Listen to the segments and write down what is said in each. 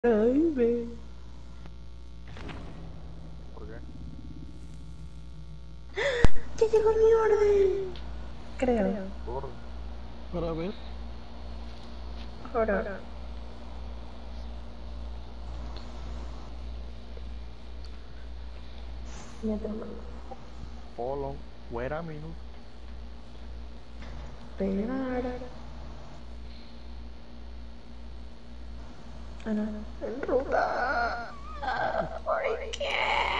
Ay, ve. ¿Por qué? Ya llegó mi orden. Creo. Gordo. Para ver. Ahora. Ya te mando. Polo. Wait a minute. Pegar. Ah, no. En ruta. ¿Por qué?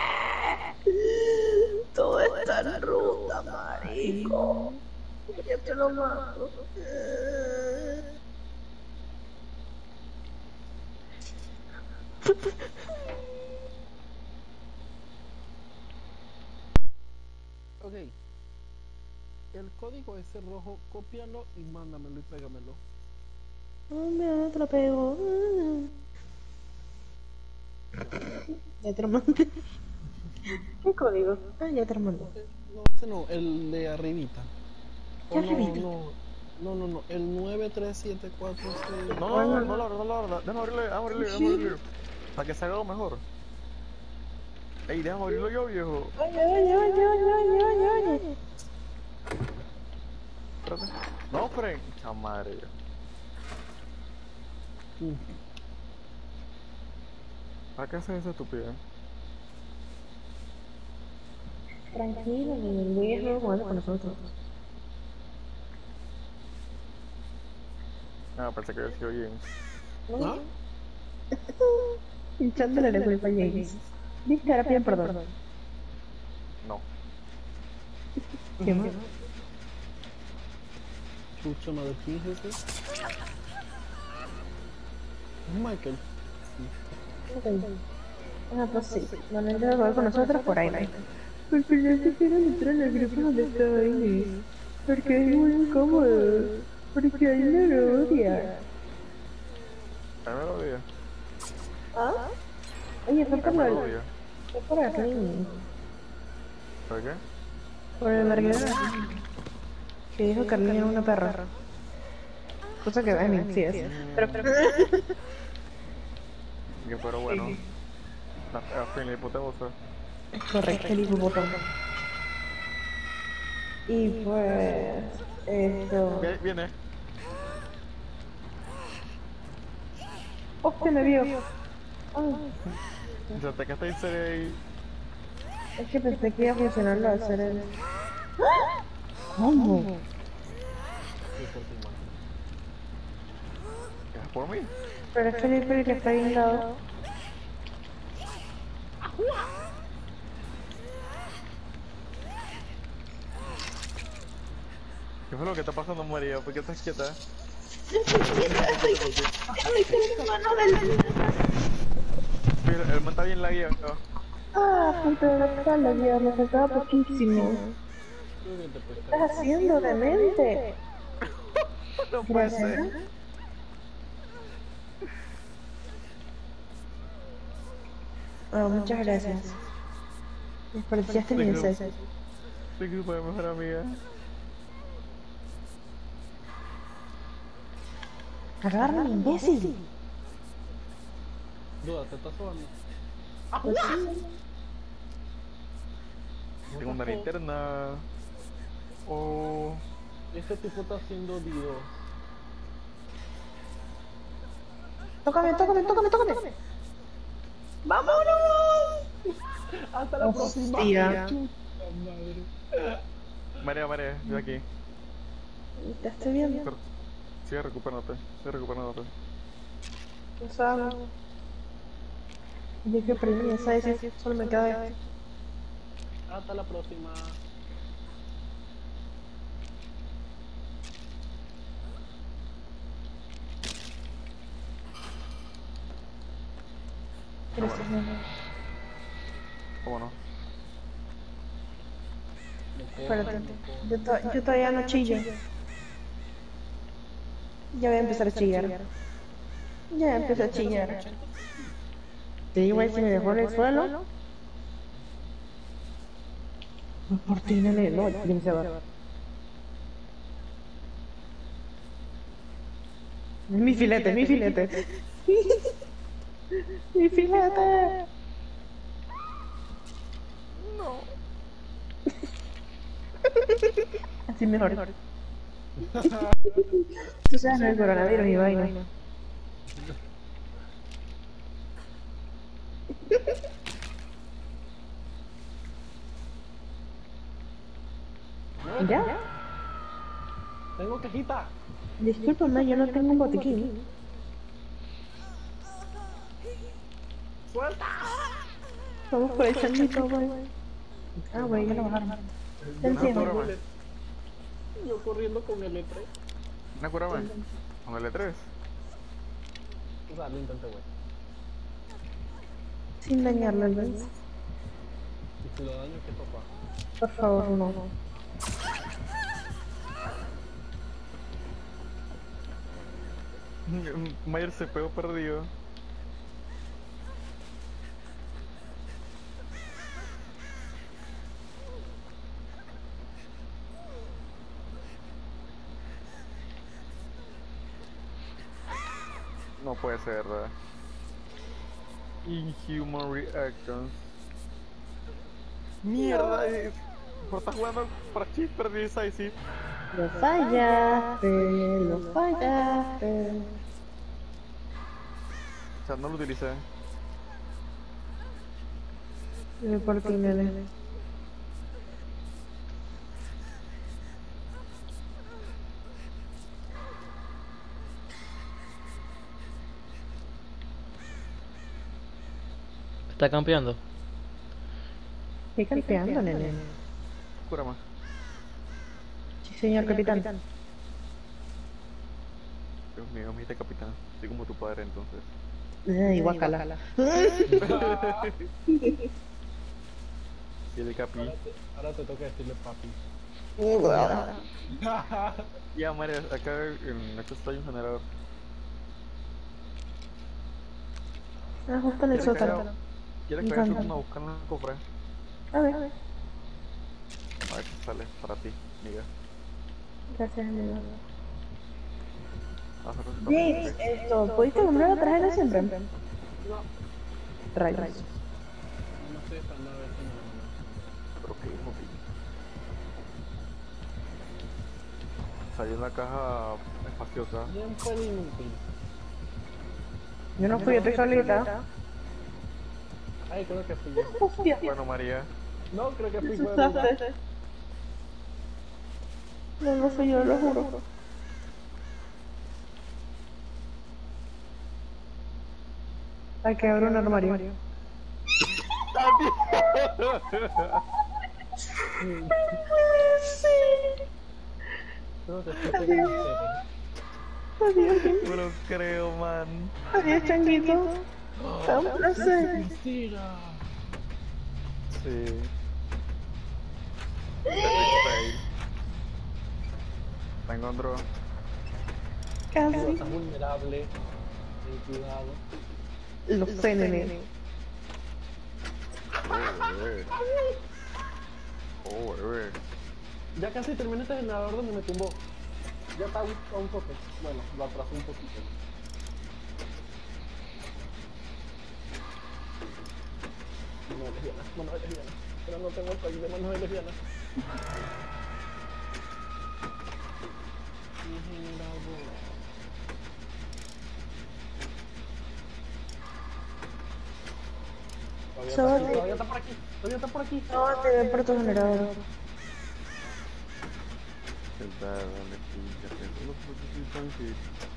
Todo está en ruta, marico. Ya te lo mando. Ok. El código ese rojo, cópialo y mándamelo y pégamelo. Oh, me atropego. Ya te lo mandé. ¿Qué código? Ah, ya te lo mandé. No, ese no, el de arribita. ¿Qué O no, arribita? no. El 93746. No, no lo abro, no lo abro. Déjame abrirle. Para que se haga algo mejor. Ey, déjame abrirlo yo, viejo. Oye. Espérate. No, Fren. Chamadre. Mm. ¿Para qué haces esa estupidez? Tranquilo, el viejo jugando con nosotros. Ah, pensé que había sido James. ¿Ah? Hinchándole la culpa a James. Viste, ahora piden perdón. No. ¿Qué más? Chucha madre, ¿quién es ese? Es Michael. Ok. Ah, pues sí. Bueno, él debe jugar con nosotros por ahí, ¿no? Porque no se quieren entrar en el grupo donde está Aine. Porque es muy incómodo. Porque ahí no lo odia. A mí me lo odia. ¿Ah? Oye, fue A por mí me lo lo... odia. Fue por aquí. ¿Por qué? Por el verguero. Que dijo que Arlene era una perra. Cosa que Dani sí es. Pero... Pero bueno. La fea Finley hipotenusa. Correcto, el hipopótamo. Y pues... Esto... Viene. ¡Hostia, me vio! Ay, Se ataca esta serie ahí. es que pensé que iba a funcionar lo de hacer el... ¿Cómo? Sí, por tu madre. ¿Es por mí? Pero es Felipe el que está guindado. ¿Qué fue lo que está pasando, María? ¿Por qué estás quieta? Mira, el man está bien lagueado. Ah, puta de la espalda, ya me faltaba poquísimo. Creo que te ¿Qué puedes estás haciendo, demente? No puede Gracias. ser. Ah, muchas gracias. Desperdiciaste mi deseo. Te grupo de mejor amiga. Agárrame, imbécil. Duda, ¿te estás sobando? Pues sí. Tengo una linterna. Oh. Ese tipo está haciendo Dios. Tócame. ¡Vámonos! Hasta la próxima. Hostia. Chucha madre. María, estoy aquí. ¿Te estoy viendo? Sigue recuperándote. No sabes. Yo que aprendí esa decisión, solo me queda esto. Hasta la próxima. Gracias, mi amor. ¿Cómo no? Espérate, yo todavía no chillo. Ya voy a empezar a chillar. Ya empecé a chillar. Te digo, si me dejó en el suelo. Por ti, no, ¿quién se va? Es mi filete. ¡Mi filete! No. Así mejor. Tú sabes, no el coronavirus y vaina. ¿Ya? Tengo quejita. Discúlpame, yo no tengo un botiquín. ¡Suelta! Vamos por el changuito, güey. Ah, güey, ya lo bajaron. Te No, entiendo. cúrame. Yo corriendo con el E3. No, cúrame. Con el E3. O sea, lo intenté, güey. Sin dañarlo, ¿ves? Y si lo daño, ¿qué toca? Por favor, no. Mayer se pegó perdido. No puede ser, ¿verdad? Inhuman reactions. Mierda, estás jugando para chip decisive. Lo fallaste, lo fallaste. O sea, no lo utilicé. Por ti, nene. ¿Está campeando? Estoy campeando, nene. Cúrame. Sí, señor capitán. Dios mío, mira, capitán. Soy como tu padre entonces. Ay, guacala. Y el capi. Ahora te toca decirle papi. Ya, María, acá en esto está hay un generador. Ah, justo en el sótano. ¿Quieres que vaya a buscar un cofre? A ver. A ver qué sale para ti, amiga. Gracias, amigo. Vamos a hacer un James, esto, ¿pudiste comprar la traje de siempre? No, Rayos. no estoy esperando a ver si me lo mandan. Pero que hijo mío. Salió una caja espaciosa. Bien fue el inútil. Yo no fui, yo estoy solita. Ay, creo que fui yo. Hostia. Bueno, María. No, creo que Me fui yo. de verdad. asustaste. No, no fui yo, lo juro. Hay que abrir un armario. Creo que fui yo. Adiós, No lo creo, man. adiós, changuito. Fue un placer. Mentira. Sí. Te encontró. Casi. Estás vulnerable. Ten cuidado. Lo sé, nene. Oh, bebé. Oh, bebé. Ya casi terminé este generador donde me tumbó. Ya está a un toque. Bueno, lo atrasó un poquito. Mano de lesbiana. Pero no tengo país de manos de lesbiana. Mi generador. Todavía está por aquí. Todavía está por aquí. No, te ve por tu generador. Dale, fíjate. No puedo tan fit.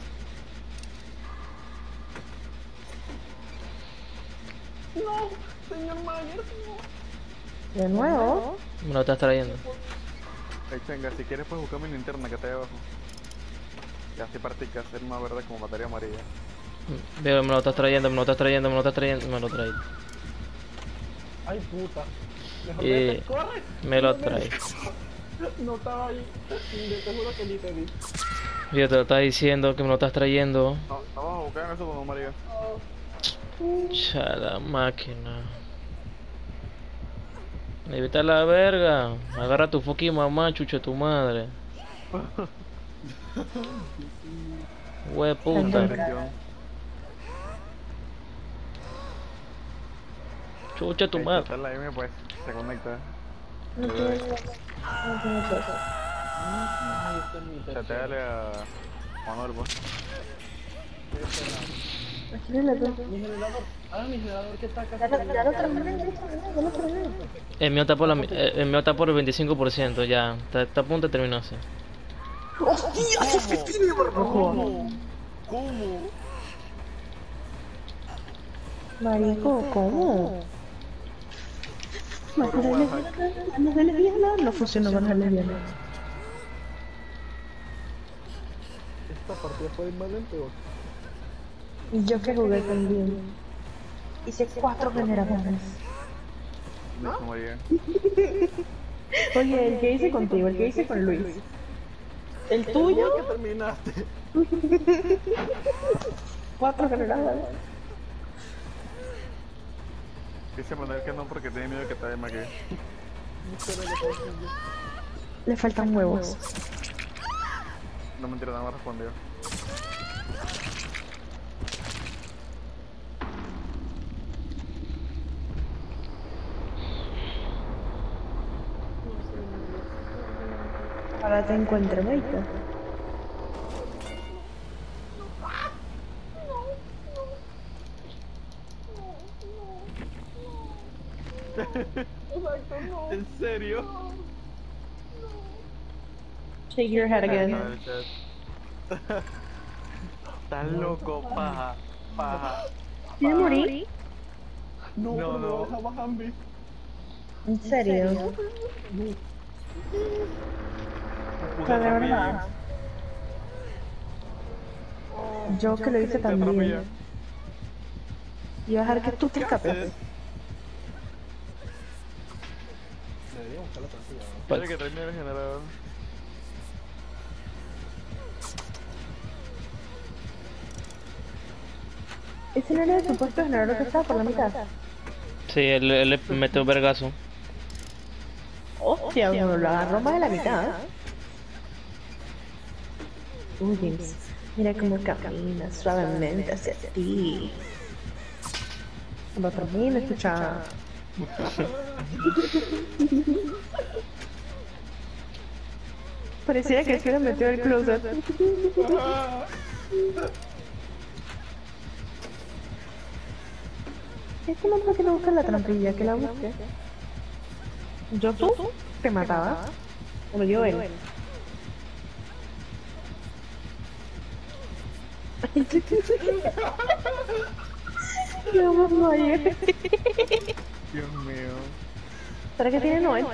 No, señor Mayer, no. De nuevo. Me lo estás trayendo. Hey, chenga, si quieres puedes buscar mi linterna que está ahí abajo. Y así practicas ser más verde como batería amarilla. Veo, me lo estás trayendo, me lo estás trayendo, me lo estás trayendo, me lo traes. Ay, puta. Mejor Y- vete, corre. Me lo traes. No estaba ahí. Te juro que ni te vi. Yo te lo estás diciendo que me lo estás trayendo. No, no vamos a buscar en eso como María. Chala máquina. Evita la verga. Agarra a tu fucking mamá, chucha tu madre. Hue puta. Dirección. Chucha tu Ahí madre. está la M, pues, se conecta. No tiene no tiene eso. Ahí está mi tercero. Chateale a Manuel, pues. Imagínate tú. Mi generador. Mi generador que está acá. Ya lo terminé, ya lo terminé. El mío está por el mío está por el 25%, ya. Está a punto de terminarse. ¡Hostia! ¡Se tiene rojo! ¿Cómo? Marico, ¿cómo? Las de lesbianas no funcionó con las lesbianas. Esta partida fue de mal en peor. Y yo que jugué también. Hice 4 generaciones. Listo, María. Oye, el que hice contigo, el que hice con Luis. ¿El tuyo? ¿Qué terminaste? 4 generaciones. Dice Manuel que no porque tiene miedo que te me que. Le faltan huevos. No mentira, nada más respondió. Ahora te encuentro, ¿veis? ¿En serio? Shake your head again. Estás loco, paja. Paja. ¿Quieres morir? No, No, no. deja bajarme. ¿En serio? Puta De verdad. Yo que lo hice también. Y vas a dejar que tú te escapes. Debería buscar la partida. Quiere que termine el generador. Ese no era el supuesto generador que estaba por la mitad. Sí, él le metió un vergazo. Hostia, bueno, lo agarró más de la mitad. James, mira cómo camina suavemente hacia ti. Cuando termine, escucha. Pareciera que se hubiera metido el closet. Este no porque no busca la trampilla, que la busque. ¿Yo tú? ¿Te mataba? Bueno, yo él. Yo vamos a ir. Dios mío. ¿Será que tiene Noel?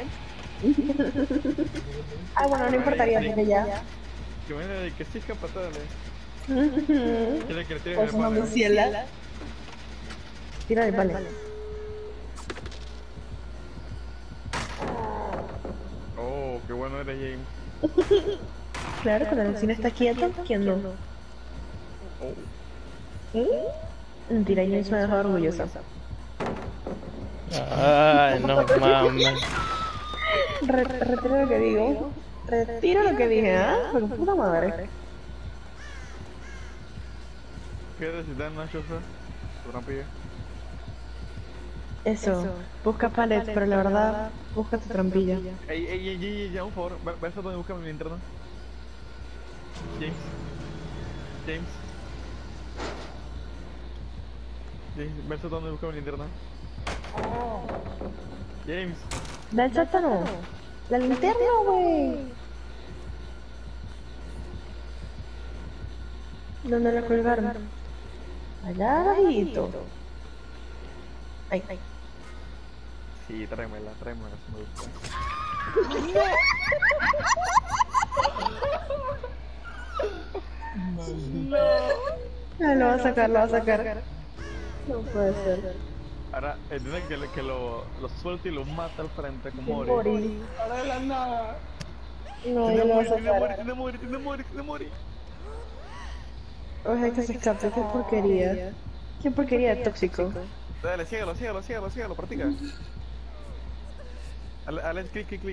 Ah, bueno, no importaría porque ya. Que me de que sí escapatale. Pues Quiere que le tires el una palo. murciela. Tírale, vale. Oh, qué bueno eres, James. Claro, cuando el vecino está quieto, ¿quién no? Oh. Mentira, James me dejó orgullosa. Ay, no mames. Retiro lo que digo. Retiro lo que dije, ¿ah? Porque puta madre. ¿Qué necesitas, Nacho? Tu trampilla. Eso, busca palets, pero la verdad, busca tu trampilla. Ey, ya, un favor. ¿Ves a dónde busca mi linterna? James. ¿Ves a dónde busca mi linterna? James. Da el sótano. La linterna, güey. ¿Dónde la colgaron? Allá bajito. Ay, ay. Sí, tráemela, si me gusta. Ah, lo va a sacar, lo va a sacar. No puede ser. Ahora, tiene que lo suelta y lo mata al frente como Ori. Morí. Ahora de la nada. No, yo lo voy a sacar. Tiene morir. Ojalá que se escape, qué porquería. Qué porquería, tóxico. Dale, sígalo, practica. Alex, clic.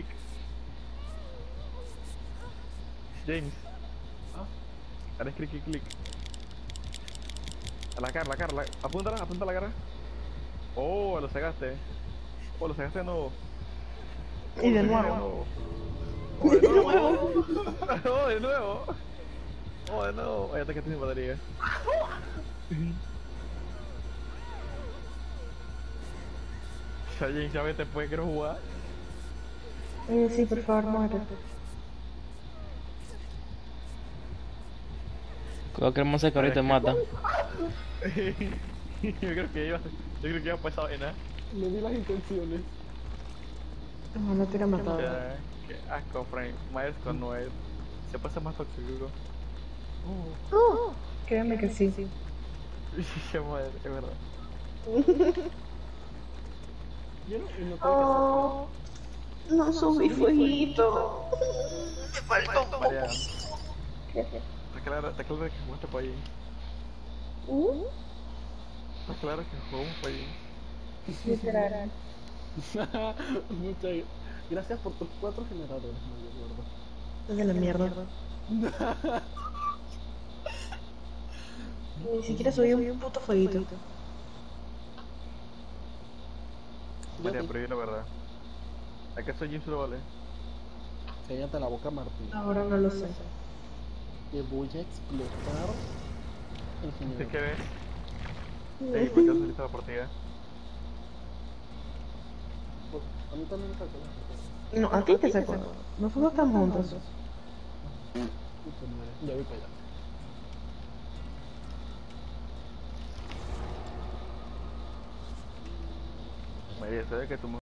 James. Alex, clic. A la cara. Apunta a la cara. Oh, lo sacaste. Oh, lo sacaste de nuevo. Y de Lo sacaste nuevo. Oh, de nuevo. Oh, de nuevo. Oh, de nuevo. Oh, ya te quedaste sin batería. Sajin, ya vete, pues quiero jugar. Sí, por favor, muere. Cuidado que el monstruo que ahorita te mata. Yo creo que iba a pasar en Le di las intenciones. No, no te hubiera matado. Ya, qué asco, Frank. Myers con Noel. Se pasa más tóxico. Créeme que sí. Ya madre, es verdad. Yo no, y no tengo Oh, no subí fueguito. Me faltó un poco. María, está claro que jugaste para allí. Está claro que jugamos para allí. Literal. que hacer. Muchas gracias por tus 4 generadores, Mario, de verdad. Es de la mierda. Ni siquiera subí un puto fueguito. María, pero di la verdad. ¿Acaso Jim se lo vale? Cállate la boca, Martín. Ahora no lo sé. Te voy a explotar el ¿Usted generador. qué ves? Ey, ¿por qué has solito la partida? Pues, a mí también me sacó la partida. No, a ti te sacó. Nosotros estamos juntos. Puta madre, ya voy para allá. María, ¿sabes que tu